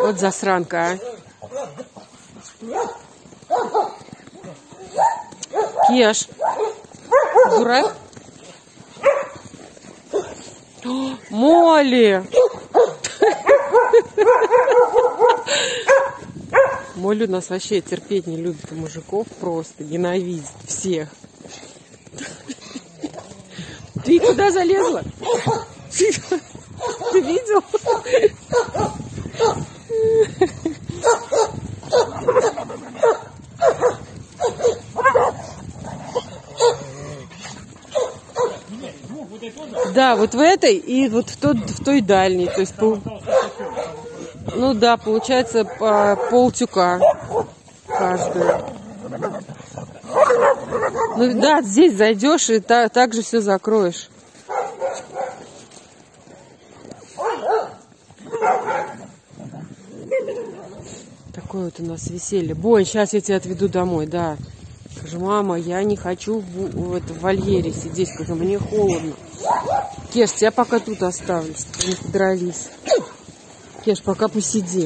Вот засранка, а. Кеш. Дурак. Молли. Молли у нас вообще терпеть не любит мужиков, просто ненавидит всех. Ты куда залезла? Ты видел? Да, вот в этой и вот в той дальней. То есть, ну да, получается полтюка каждую. Ну да, здесь зайдешь и так же все закроешь. Такое вот у нас веселье. Бонь, сейчас я тебя отведу домой, да. Скажу, мама, я не хочу в вольере сидеть, скажу, мне холодно. Кеш, тебя пока тут оставлю, чтобы не подрались. Кеш, пока посиди.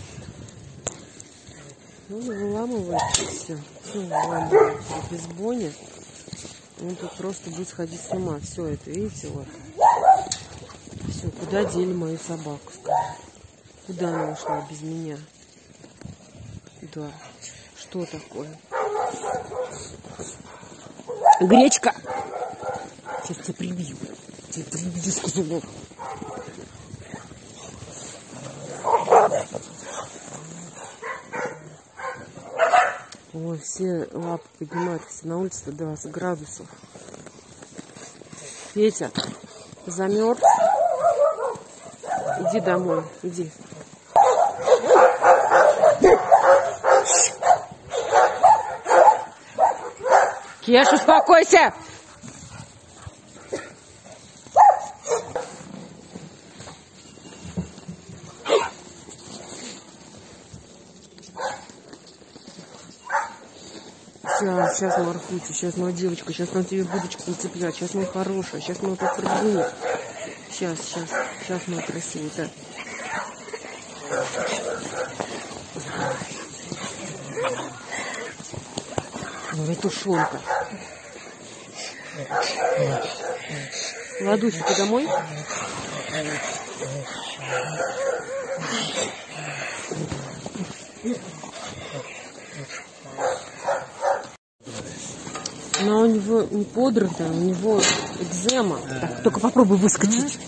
Ну, выламывается все. Все выламывается. Без Бони он тут просто будет сходить с ума. Все это, видите, вот. Все, куда дели мою собаку, скажи? Куда она ушла без меня? Да. Что такое? Гречка! Сейчас тебя прибью. Тебя прибью, сказал. Ой, все лапы поднимаются. На улице 20 градусов. Петя, замерз? Иди домой, иди. Кеш, успокойся! Сейчас, Марфутя, сейчас моя девочка, сейчас на тебе будочку нацеплять, сейчас моя хорошая, сейчас моя попрыгнет. Сейчас моя красивая, да. Ой, тушенка. Ладуся, ты домой? Она у него не подрытая, у него экзема. Так, только попробуй выскочить.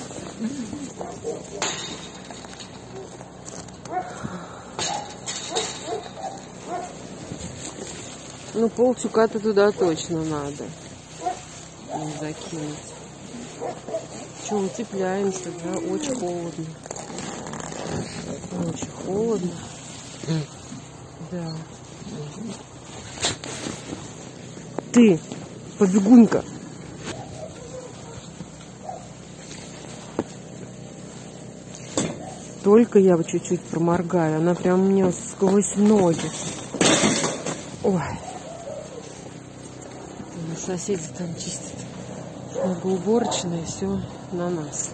Ну, полтюка-то туда точно надо. Не закинуть. Че, утепляемся, да? Очень холодно. Очень холодно. Да. Ты, побегунька. Только я чуть-чуть проморгаю. Она прям у меня сквозь ноги. Ой. Соседи там чистят. Много уборочное, все на нас.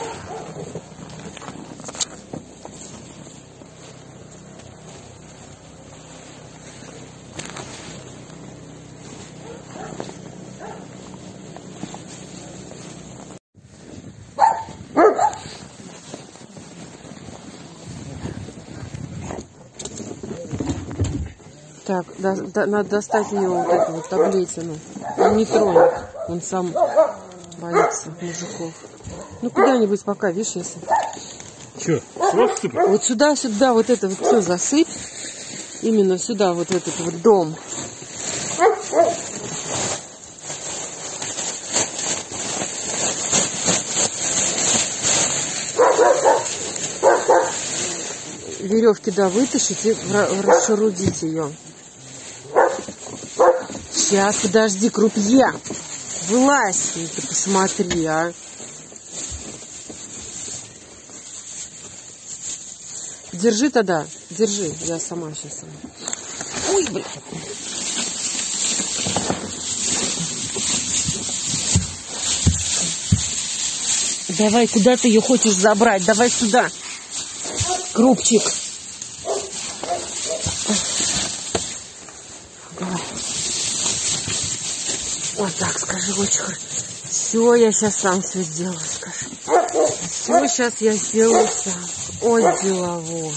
Так, надо достать у него вот эту вот таблетину. Он не тронет. Он сам боится мужиков. Ну, куда-нибудь пока, видишь, если... Че, сюда сыпать? Вот сюда, вот это вот все засыпь. Именно сюда, вот этот вот дом. Веревки, да, вытащите, расшерудить ее. Сейчас, подожди, крупье. Вылазь, ты посмотри, а. Держи тогда, держи, я сама сейчас. Ой, блин. Давай, куда ты ее хочешь забрать? Давай сюда. Крупчик. Давай. Вот так скажи, очень хорошо. Все, я сейчас сам все сделаю, скажи. Все, сейчас я сделаю сам. Ой, деловой.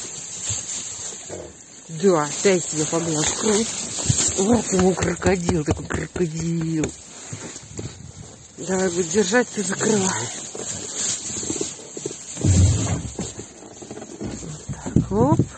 Да, дай себе поглажу. Вот ему крокодил, такой крокодил. Давай, будет держать, ты закрывай. Вот так, оп.